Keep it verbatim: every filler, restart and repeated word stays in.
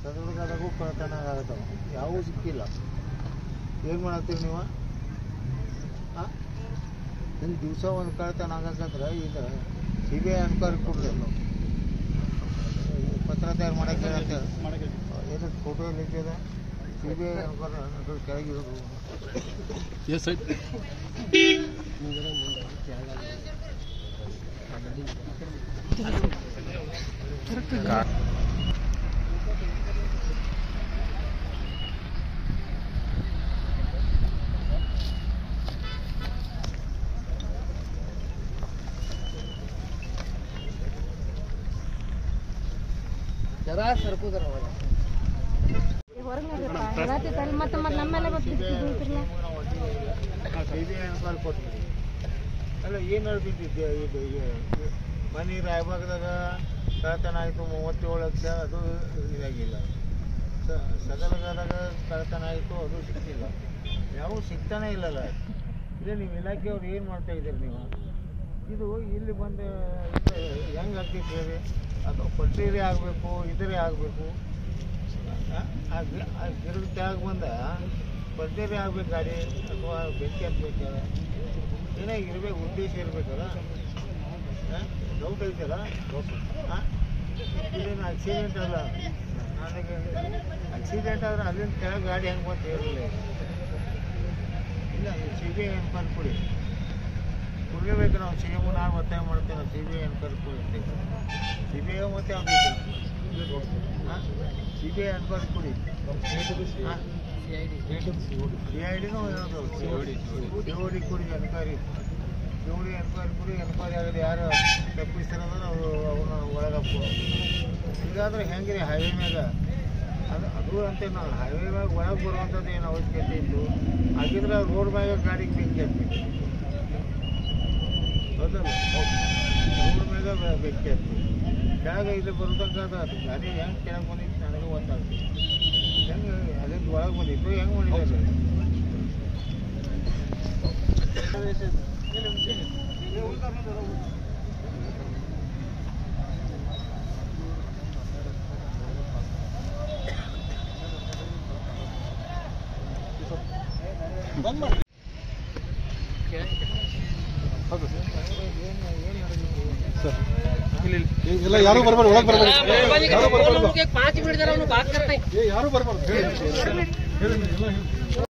ಸದೃಢದಾಗೂ ಕಳ್ತನ ಆಗತ್ತವ, ಯಾವೂ ಸಿಕ್ಕಿಲ್ಲ. ಏನು ಮಾಡತ್ತೀರಿ ನೀವು? ಹಾಂ, ಹಿಂಗೆ ದಿವಸ ಒಂದು ಕಳ್ತನ ಆಗಕ್ಕಂದ್ರೆ ಈಗ ಸಿ ಬಿ ಐ ಎನ್ಕ್ವೈರಿ ಕೊಡ್ರಿ. ನಾವು ಪತ್ರ ತಯಾರು ಮಾಡೋಕ್ಕೆ ಹೇಳತ್ತೆ, ಏನು ಫೋಟೋ ಎಲ್ಲ ಇರ್ತದ. ಸಿ ಬಿ ಐ ಎನ್ಕ್ವೈರಿ ಅದ್ರ ಕೆಳಗೆ ಇರೋದು. ಎಸ್ ಸರ್, ಜರಾ ಸರ್ಕೋದ್ರ ಮತ್ತೆ ಮತ್ತೆ ನಮ್ಮೆಲ್ಲ ಬರ್ತಿರ್ತಿಲ್ಲ. ಸಿ ಬಿ ಐ ಎನ್ಕ್ವೈರಿ ಕೊಡ್ತೀವಿ. ಅಲ್ಲ ಏನು ಹೇಳ್ತಿದ್ದೆ, ಇದು ಮನೆ ರಾಯಬಾಗದಾಗ ಕಳ್ತನ ಆಯಿತು ಮೂವತ್ತೇಳು ಲಕ್ಷ, ಅದು ಇದಾಗಿಲ್ಲ. ಸದಲಗದಾಗ ಕಳ್ತನ ಆಯಿತು, ಅದು ಸಿಕ್ಕಿಲ್ಲ. ಯಾವೂ ಸಿಗ್ತಾನೆ ಇಲ್ಲಲ್ಲ. ಇದೇ ನೀವು ಇಲಾಖೆಯವ್ರು ಏನು ಮಾಡ್ತಾ ಇದ್ದೀರಿ ನೀವು? ಇದು ಇಲ್ಲಿ ಬಂದು ಹೆಂಗೆ ಆಗ್ತೈತೆ ಹೇಳಿ? ಅದು ಪಟ್ರೀರೇ ಆಗಬೇಕು, ಇದರೇ ಆಗಬೇಕು. ಆ ಗಿಡದ ಟ್ಯಾಗ್ ಬಂದ ಪಟ್ರೀರೇ ಆಗ್ಬೇಕು ಗಾಡಿ, ಅಥವಾ ಬೆಂಕಿ ಹತ್ಬೇಕಲ್ಲ, ಏನೇ ಇರಬೇಕು, ಉದ್ದೇಶ ಇರಬೇಕಲ್ಲ. ಡೌಟ್ ಐತಲ್ಲ. ಹಾಂ, ಇದೇನು ಆಕ್ಸಿಡೆಂಟ್ ಅಲ್ಲ. ನನಗೆ ಆಕ್ಸಿಡೆಂಟ್ ಆದರೆ ಅಲ್ಲಿಂದ ಕೆಳಗೆ ಗಾಡಿ ಹೆಂಗೆ ಬಂತು ಹೇಳಿಲ್ಲ. ಇಲ್ಲ, ಸಿ ಬಿ ಐ ಎನ್ಕ್ವೈರಿ ಕೊಡಿ, ಕೊಡಲೇಬೇಕು. ನಾವು ಸಿ ಎಮ್ ನಾನು ಒತ್ತಾಯ ಮಾಡ್ತೇವೆ, ಸಿ ಬಿ ಐ ಎನ್ಕ್ವೈರಿ ಕೊಡಿ. ಸಿ ಬಿ ಐ ಮತ್ತೆ ಅವ್ರಿಗೆ ಹಾಂ, ಸಿ ಬಿ ಐ ಎನ್ಕ್ವೈರಿ ಕೊಡಿ. ಹಾಂ, ಸಿ ಐ ಡಿನೂ ಹೇಳೋದು, ಸಿ ಓ ಡಿ ಕೊಡಿ, enquiry C O D enquiry ಕೊಡಿ. ಎನ್ಕ್ವೈರಿ ಆಗೋದು ಯಾರು ತಪ್ಪಿಸ್ತಾರಂದ್ರೆ ಅವರು ಅವನ್ನ ಒಳಗಪ್ಪು. ಹೀಗಾದ್ರೆ ಹೆಂಗೆ ಹೈವೇ ಮ್ಯಾಗ ಅದು ಅದು ಅಂತ ನಾವು ಹೈವೇ ಮ್ಯಾಗ ಒಳಗೆ ಬರುವಂಥದ್ದು ಏನು ಅವಶ್ಯಕತೆ ಇತ್ತು? ಹಾಗಿದ್ರೆ ರೋಡ್ ಮ್ಯಾಗ ಗಾಡಿಗೆ ಬೆಂಕಿ ಹತ್ತಿ ಹೌದಲ್ಲ, ರೋಡ್ ಮ್ಯಾಗ ಬೆಂಕಿ ಹತ್ತಿ ಕೆಳಗೆ ಇದು ಬರ್ತಕ್ಕಂಥ ಅದು ಗಾಡಿ ಹೆಂಗೆ ಕೆಳಗೆ ಬಂದಿತ್ತು ನನಗೆ ಗೊತ್ತಾಗ್ತದೆ. ಹೆಂಗೆ ಅಲ್ಲಿಂದ ಒಳಗೆ ಬಂದಿತ್ತು, ಹೆಂಗೆ ಮಾಡಿದ್ದಾರೆ? ಬಂದ್ ಮಾಡಿ. ಹೌದು ಸರ್, ಇಲ್ಲ ಯಾರು ಬರ್ಬಾರ್ದು, ಒಳಗೆ ಬರ್ಬಾರ್ದು, ಯಾರು ಬರ್ಬಾರ್ದು, पाँच मिनट जरा बात करते हैं। ಯಾರು ಬರ್ಬಾರ್ದು ಹೇಳಿ.